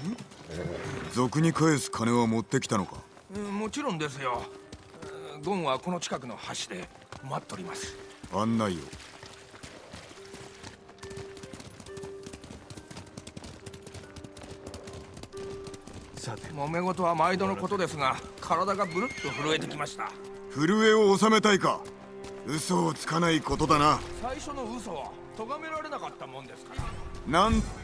賊に返す金は持ってきたのか？ もちろんですよ。ゴンはこの近くの橋で待っております。 案内を。 さて、揉め事は毎度のことですが、体がブルッと震えてきました。 震えを収めたいか？嘘をつかないことだな。 最初の嘘は咎められなかったもんですから。 なん